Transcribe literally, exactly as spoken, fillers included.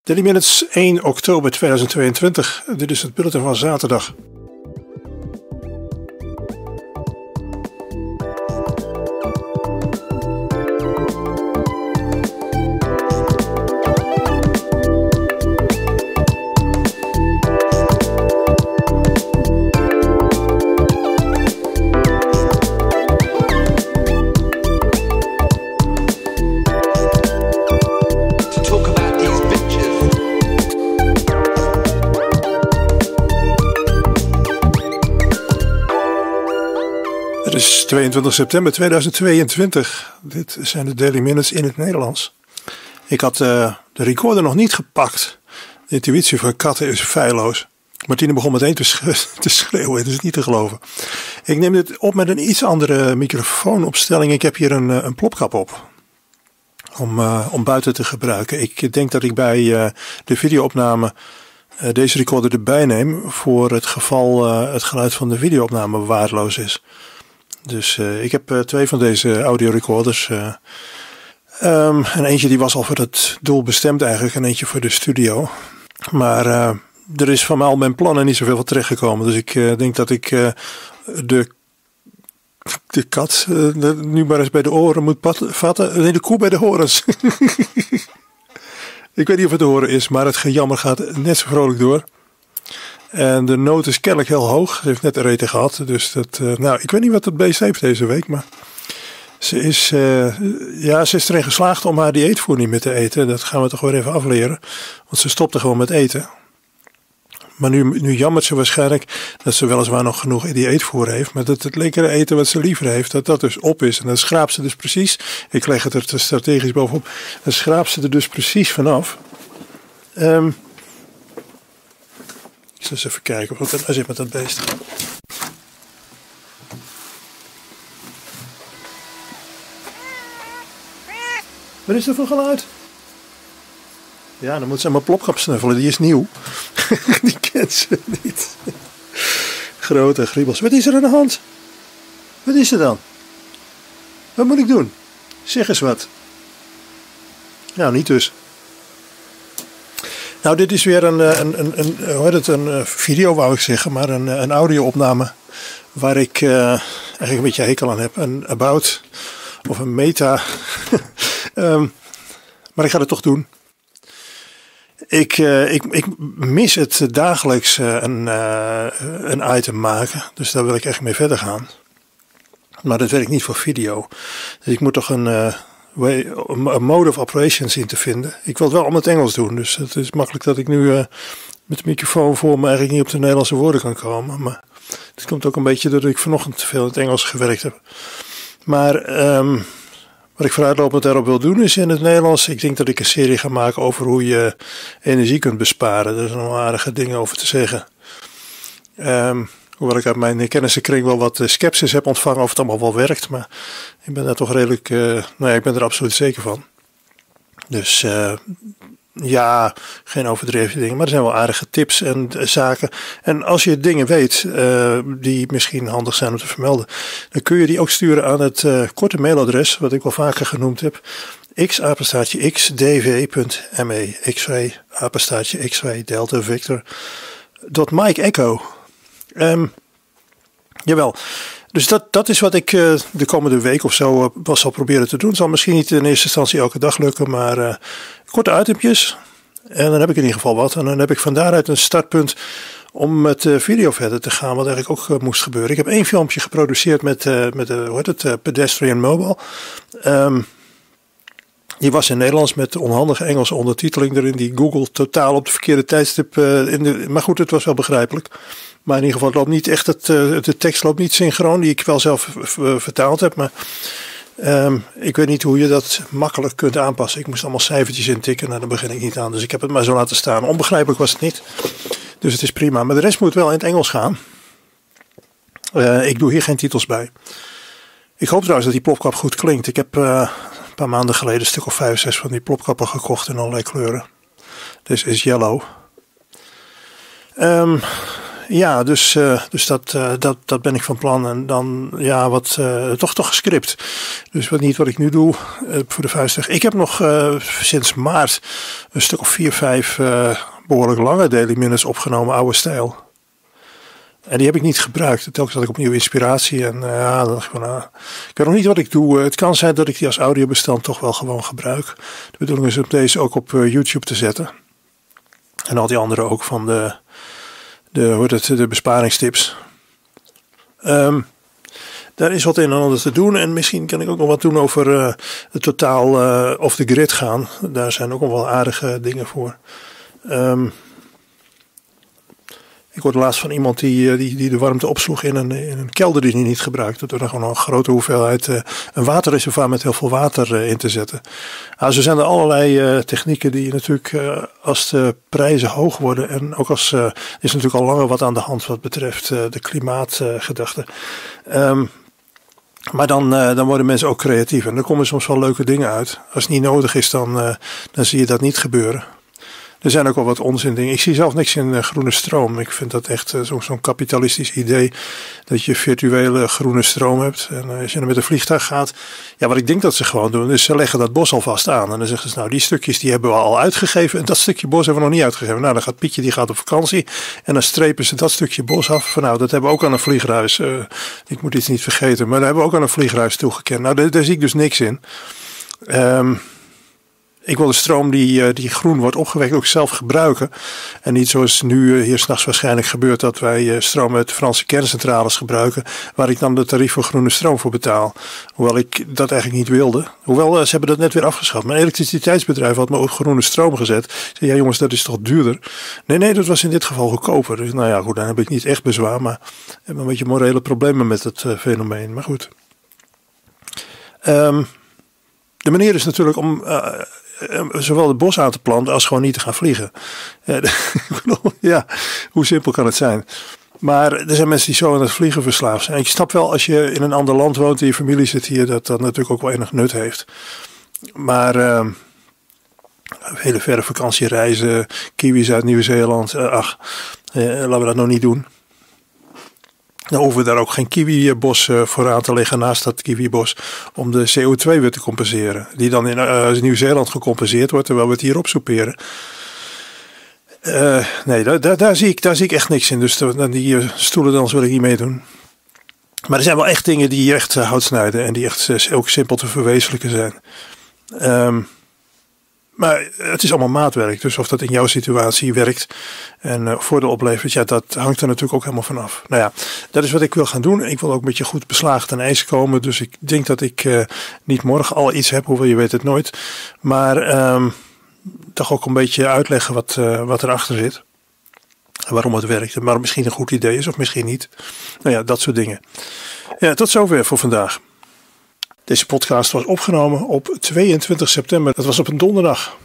Daily Minutes één oktober tweeduizend tweeëntwintig. Dit is het bulletin van zaterdag. Het is tweeëntwintig september tweeduizend tweeëntwintig. Dit zijn de Daily Minutes in het Nederlands. Ik had uh, de recorder nog niet gepakt. De intuïtie voor katten is feilloos. Martine begon meteen te, sch te schreeuwen. Het is niet te geloven. Ik neem dit op met een iets andere microfoonopstelling. Ik heb hier een, een plopkap op. Om, uh, om buiten te gebruiken. Ik denk dat ik bij uh, de videoopname uh, deze recorder erbij neem. Voor het geval uh, het geluid van de videoopname waardeloos is. Dus uh, ik heb uh, twee van deze audiorecorders. Uh, um, en eentje die was al voor het doel bestemd eigenlijk. En eentje voor de studio. Maar uh, er is van al mijn plannen niet zoveel van terechtgekomen. Dus ik uh, denk dat ik uh, de, de kat uh, de, nu maar eens bij de oren moet pat, vatten. Nee, de koe bij de horens. Ik weet niet of het te horen is. Maar het gejammer gaat net zo vrolijk door. En de noot is kennelijk heel hoog. Ze heeft net een eten gehad. Dus dat, uh, nou, ik weet niet wat het beest heeft deze week. Maar ze is, uh, ja, ze is erin geslaagd om haar dieetvoer niet meer te eten. Dat gaan we toch weer even afleren. Want ze stopte gewoon met eten. Maar nu, nu jammert ze waarschijnlijk dat ze weliswaar nog genoeg dieetvoer heeft. Maar dat het lekkere eten wat ze liever heeft, dat dat dus op is. En dan schraapt ze dus precies. Ik leg het er te strategisch bovenop. Dan schraapt ze er dus precies vanaf. Um, Ik zal eens even kijken wat er nou zit met dat beest. Wat is er voor geluid? Ja, dan moet ze aan mijn plopkap snuffelen. Die is nieuw. Die kent ze niet. Grote griebels. Wat is er aan de hand? Wat is er dan? Wat moet ik doen? Zeg eens wat. Nou, niet dus. Nou, dit is weer een, een, een, een, hoe heet het, een video, wou ik zeggen, maar een, een audio-opname waar ik uh, eigenlijk een beetje hekel aan heb. Een about of een meta. um, maar ik ga het toch doen. Ik, uh, ik, ik mis het dagelijks uh, een, uh, een item maken, dus daar wil ik echt mee verder gaan. Maar dat werkt niet voor video. Dus ik moet toch een... Uh, Way, een mode of operations in te vinden. Ik wil het wel om het Engels doen. Dus het is makkelijk dat ik nu uh, met de microfoon voor me eigenlijk niet op de Nederlandse woorden kan komen. Maar het komt ook een beetje doordat ik vanochtend te veel in het Engels gewerkt heb. Maar um, wat ik vooruitlopend daarop wil doen is in het Nederlands. Ik denk dat ik een serie ga maken over hoe je energie kunt besparen. Daar zijn nog aardige dingen over te zeggen. Um, Hoewel ik uit mijn kennissenkring wel wat sceptisch heb ontvangen of het allemaal wel werkt. Maar ik ben daar toch redelijk, uh, nou ja, ik ben er absoluut zeker van. Dus uh, ja, geen overdreven dingen. Maar er zijn wel aardige tips en uh, zaken. En als je dingen weet uh, die misschien handig zijn om te vermelden. Dan kun je die ook sturen aan het uh, korte mailadres. Wat ik wel vaker genoemd heb. x apenstaartje x d v punt m e. x-ray apenstaartje x-ray delta victor. Dot Mike Echo. Um, jawel, dus dat, dat is wat ik uh, de komende week of zo uh, wel zal proberen te doen. Het zal misschien niet in eerste instantie elke dag lukken, maar uh, korte itempjes. En dan heb ik in ieder geval wat. En dan heb ik van daaruit een startpunt om met uh, video verder te gaan, wat eigenlijk ook uh, moest gebeuren. Ik heb één filmpje geproduceerd met, uh, met uh, hoe heet het, uh, Pedestrian Mobile. Um, Die was in Nederlands met onhandige Engelse ondertiteling erin. Die Google totaal op de verkeerde tijdstip. Uh, in de, maar goed, het was wel begrijpelijk. Maar in ieder geval loopt niet echt het, uh, de tekst loopt niet synchroon. Die ik wel zelf uh, vertaald heb. Maar um, ik weet niet hoe je dat makkelijk kunt aanpassen. Ik moest allemaal cijfertjes intikken. Nou, daar begin ik niet aan. Dus ik heb het maar zo laten staan. Onbegrijpelijk was het niet. Dus het is prima. Maar de rest moet wel in het Engels gaan. Uh, ik doe hier geen titels bij. Ik hoop trouwens dat die plopkap goed klinkt. Ik heb... Uh, Een paar maanden geleden een stuk of vijf, zes van die plopkappen gekocht in allerlei kleuren. This is yellow. Um, ja, dus, uh, dus dat, uh, dat, dat ben ik van plan. En dan, ja, wat, uh, toch toch gescript. Dus wat niet wat ik nu doe uh, voor de vuistdag. Ik heb nog uh, sinds maart een stuk of vier, vijf uh, behoorlijk lange Daily Minutes opgenomen, oude stijl. En die heb ik niet gebruikt. Telkens had ik opnieuw inspiratie. En uh, ja, dan dacht ik van, uh, ik weet nog niet wat ik doe. Uh, het kan zijn dat ik die als audiobestand toch wel gewoon gebruik. De bedoeling is om deze ook op uh, YouTube te zetten. En al die andere ook van de, de, hoe het, de besparingstips. Um, daar is wat een en ander te doen. En misschien kan ik ook nog wat doen over uh, het totaal uh, off the grid gaan. Daar zijn ook nog wel aardige dingen voor. Um, Ik hoorde laatst van iemand die, die, die de warmte opsloeg in een, in een kelder die hij niet gebruikte. Door er gewoon een grote hoeveelheid, uh, een waterreservoir met heel veel water uh, in te zetten. Nou, zo zijn er allerlei uh, technieken die natuurlijk uh, als de prijzen hoog worden. En ook als, uh, is natuurlijk al langer wat aan de hand wat betreft uh, de klimaatgedachte. Uh, um, Maar dan, uh, dan worden mensen ook creatief. En er komen soms wel leuke dingen uit. Als het niet nodig is, dan, uh, dan zie je dat niet gebeuren. Er zijn ook wel wat onzin dingen. Ik zie zelf niks in uh, groene stroom. Ik vind dat echt uh, zo'n zo'n kapitalistisch idee. Dat je virtuele groene stroom hebt. En uh, als je dan met een vliegtuig gaat. Ja, wat ik denk dat ze gewoon doen. Is ze leggen dat bos alvast aan. En dan zeggen ze nou die stukjes die hebben we al uitgegeven. En dat stukje bos hebben we nog niet uitgegeven. Nou dan gaat Pietje die gaat op vakantie. En dan strepen ze dat stukje bos af. Van nou dat hebben we ook aan een vliegreis. Uh, ik moet iets niet vergeten. Maar daar hebben we ook aan een vliegreis toegekend. Nou daar, daar zie ik dus niks in. Um, Ik wil de stroom die, die groen wordt opgewekt ook zelf gebruiken. En niet zoals nu hier 's nachts waarschijnlijk gebeurt dat wij stroom uit Franse kerncentrales gebruiken. Waar ik dan de tarief voor groene stroom voor betaal. Hoewel ik dat eigenlijk niet wilde. Hoewel ze hebben dat net weer afgeschaft. Mijn elektriciteitsbedrijf had me ook groene stroom gezet. Ik zei ja jongens dat is toch duurder. Nee nee dat was in dit geval goedkoper. Dus nou ja goed dan heb ik niet echt bezwaar. Maar ik heb een beetje morele problemen met het uh, fenomeen. Maar goed. Um, de manier is natuurlijk om... Uh, zowel het bos aan te planten als gewoon niet te gaan vliegen. Ja, hoe simpel kan het zijn? Maar er zijn mensen die zo aan het vliegen verslaafd zijn. En ik snap wel als je in een ander land woont en je familie zit hier, dat dat natuurlijk ook wel enig nut heeft. Maar uh, hele verre vakantiereizen, kiwis uit Nieuw-Zeeland, uh, ach, uh, laten we dat nou niet doen. Dan hoeven we daar ook geen kiwibos uh, voor aan te leggen naast dat kiwibos om de C O twee weer te compenseren. Die dan in uh, Nieuw-Zeeland gecompenseerd wordt terwijl we het hier opsoeperen. Uh, nee, daar, daar, daar, zie ik, daar zie ik echt niks in. Dus de, die uh, stoelendans wil ik niet meedoen. Maar er zijn wel echt dingen die echt uh, hout snijden en die echt uh, ook simpel te verwezenlijken zijn. Um, Maar het is allemaal maatwerk. Dus of dat in jouw situatie werkt en uh, voordeel oplevert, ja, dat hangt er natuurlijk ook helemaal vanaf. Nou ja, dat is wat ik wil gaan doen. Ik wil ook een beetje goed beslagen ten ijs komen. Dus ik denk dat ik uh, niet morgen al iets heb, hoewel je weet het nooit. Maar um, toch ook een beetje uitleggen wat, uh, wat erachter zit. En waarom het werkt. En waarom misschien een goed idee is of misschien niet. Nou ja, dat soort dingen. Ja, tot zover voor vandaag. Deze podcast was opgenomen op tweeëntwintig september. Dat was op een donderdag.